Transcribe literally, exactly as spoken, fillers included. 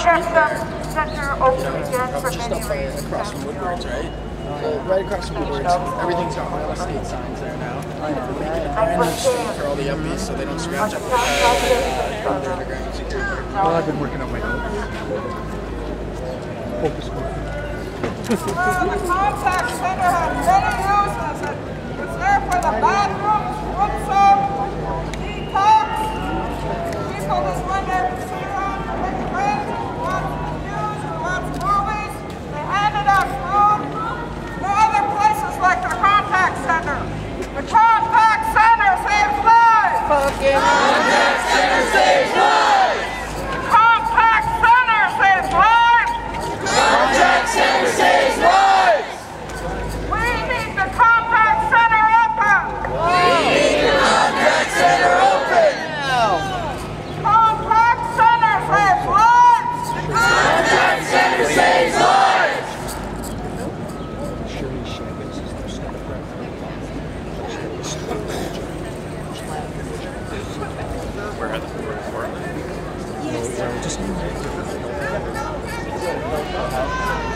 the center open again for Just many up by, reasons. across from Woodward's, right? So right across from Woodward's, everything's got real estate signs there now. And they're street for all the yuppies so they don't scratch up the underground security. Well, I've been working on my notes. Focus group. Well, the contact center has many uses. It's there for the bathrooms, room service, detox. People just went there to sit around and make friends, watch the news, and watch movies. They handed out food. There are other places like the contact center. The contact center saves lives. Fucking contact center saves lives. Contact center saves lives. Contact center saves lives. We need the contact center open. We need the contact center open. Contact center saves lives. Contact center saves lives. Where are the four? Yes.